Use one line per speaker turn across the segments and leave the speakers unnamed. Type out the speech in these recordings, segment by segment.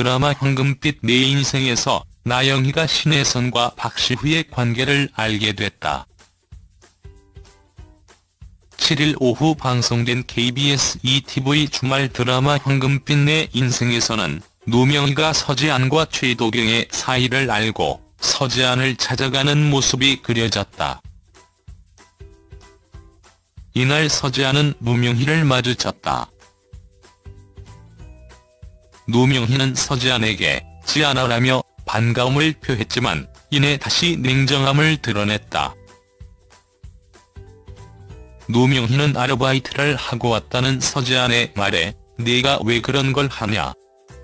드라마 황금빛 내 인생에서 나영희가 신혜선과 박시후의 관계를 알게 됐다. 7일 오후 방송된 KBS ETV 주말 드라마 황금빛 내 인생에서는 노명희가 서지안과 최도경의 사이를 알고 서지안을 찾아가는 모습이 그려졌다. 이날 서지안은 노명희를 마주쳤다. 노명희는 서지안에게 지안아라며 반가움을 표했지만 이내 다시 냉정함을 드러냈다. 노명희는 아르바이트를 하고 왔다는 서지안의 말에 내가 왜 그런 걸 하냐.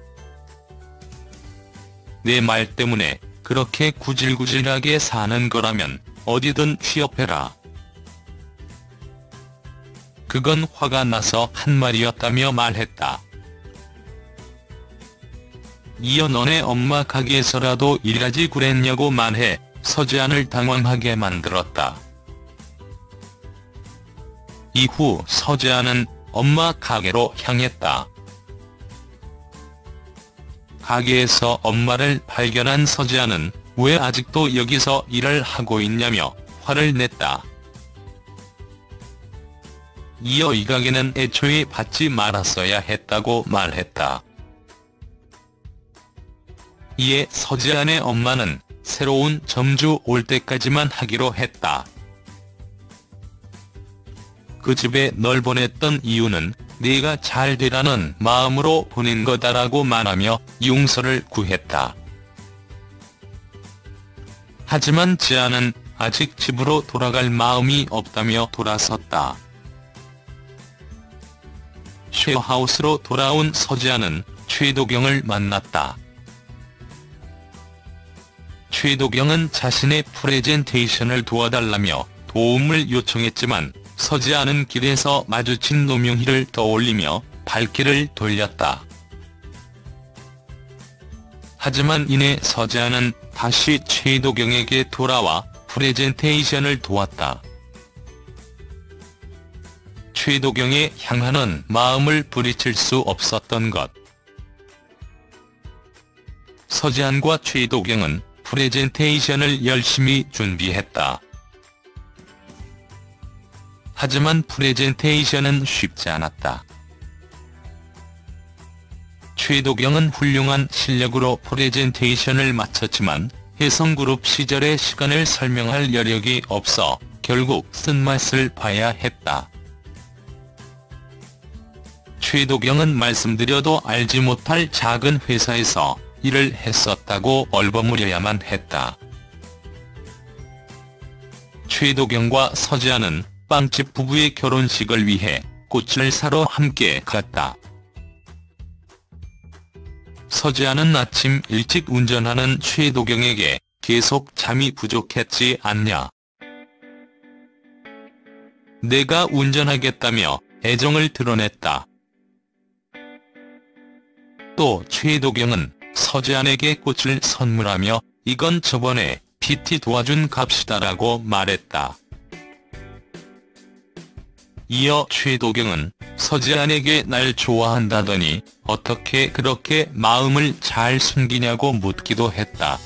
내 말 때문에 그렇게 구질구질하게 사는 거라면 어디든 취업해라. 그건 화가 나서 한 말이었다며 말했다. 이어 너네 엄마 가게에서라도 일하지 그랬냐고 말해 서지안을 당황하게 만들었다. 이후 서지안은 엄마 가게로 향했다. 가게에서 엄마를 발견한 서지안은 왜 아직도 여기서 일을 하고 있냐며 화를 냈다. 이어 이 가게는 애초에 받지 말았어야 했다고 말했다. 이에 서지안의 엄마는 새로운 점주 올 때까지만 하기로 했다. 그 집에 널 보냈던 이유는 네가 잘 되라는 마음으로 보낸 거다라고 말하며 용서를 구했다. 하지만 지안은 아직 집으로 돌아갈 마음이 없다며 돌아섰다. 쉐어하우스로 돌아온 서지안은 최도경을 만났다. 최도경은 자신의 프레젠테이션을 도와달라며 도움을 요청했지만 서지안은 길에서 마주친 노명희를 떠올리며 발길을 돌렸다. 하지만 이내 서지안은 다시 최도경에게 돌아와 프레젠테이션을 도왔다. 최도경의 향하는 마음을 부리칠 수 없었던 것. 서지안과 최도경은 프레젠테이션을 열심히 준비했다. 하지만 프레젠테이션은 쉽지 않았다. 최도경은 훌륭한 실력으로 프레젠테이션을 마쳤지만 혜성그룹 시절의 시간을 설명할 여력이 없어 결국 쓴맛을 봐야 했다. 최도경은 말씀드려도 알지 못할 작은 회사에서 일을 했었다고 얼버무려야만 했다. 최도경과 서지안은 빵집 부부의 결혼식을 위해 꽃을 사러 함께 갔다. 서지안은 아침 일찍 운전하는 최도경에게 계속 잠이 부족했지 않냐. 내가 운전하겠다며 애정을 드러냈다. 또 최도경은 서지안에게 꽃을 선물하며 이건 저번에 PT 도와준 값이다라고 말했다. 이어 최도경은 서지안에게 날 좋아한다더니 어떻게 그렇게 마음을 잘 숨기냐고 묻기도 했다.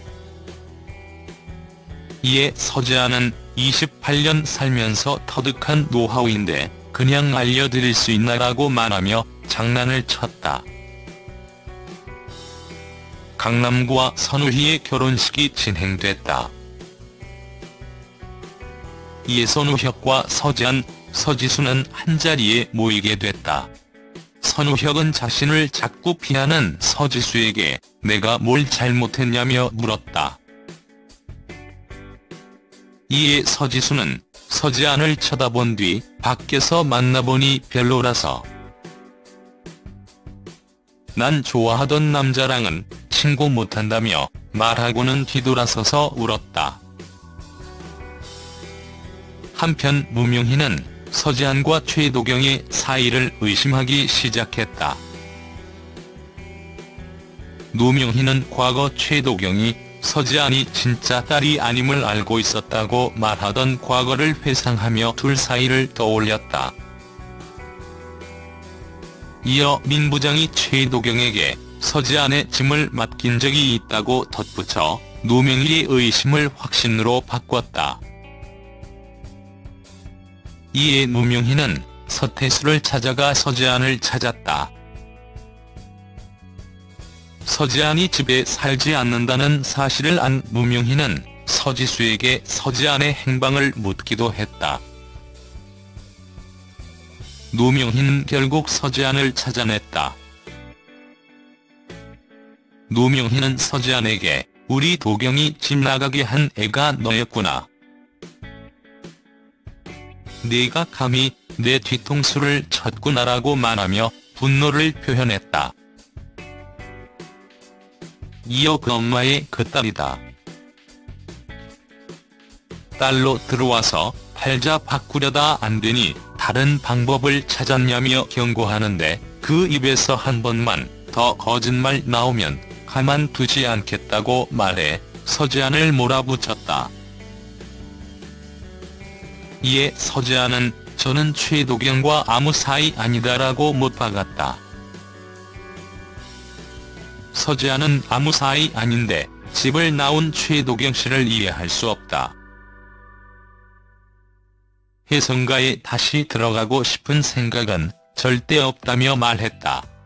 이에 서지안은 28년 살면서 터득한 노하우인데 그냥 알려드릴 수 있나라고 말하며 장난을 쳤다. 강남구와 선우희의 결혼식이 진행됐다. 이에 선우혁과 서지안, 서지수는 한자리에 모이게 됐다. 선우혁은 자신을 자꾸 피하는 서지수에게 내가 뭘 잘못했냐며 물었다. 이에 서지수는 서지안을 쳐다본 뒤 밖에서 만나보니 별로라서 난 좋아하던 남자랑은 친구 못한다며 말하고는 뒤돌아서서 울었다. 한편 노명희는 서지안과 최도경의 사이를 의심하기 시작했다. 노명희는 과거 최도경이 서지안이 진짜 딸이 아님을 알고 있었다고 말하던 과거를 회상하며 둘 사이를 떠올렸다. 이어 민 부장이 최도경에게 서지안의 짐을 맡긴 적이 있다고 덧붙여 노명희의 의심을 확신으로 바꿨다. 이에 노명희는 서태수를 찾아가 서지안을 찾았다. 서지안이 집에 살지 않는다는 사실을 안 노명희는 서지수에게 서지안의 행방을 묻기도 했다. 노명희는 결국 서지안을 찾아냈다. 노명희는 서지안에게 "우리 도경이 집 나가게 한 애가 너였구나. 네가 감히 내 뒤통수를 쳤구나라고 말하며 분노를 표현했다. 이어 그 엄마의 그 딸이다. 딸로 들어와서 팔자 바꾸려다 안되니 다른 방법을 찾았냐며 경고하는데 그 입에서 한 번만 더 거짓말 나오면 가만두지 않겠다고 말해 서지안을 몰아붙였다. 이에 서지안은 "저는 최도경과 아무 사이 아니다라고 못박았다. 서지안은 아무 사이 아닌데 집을 나온 최도경 씨를 이해할 수 없다. 혜성가에 다시 들어가고 싶은 생각은 절대 없다며 말했다.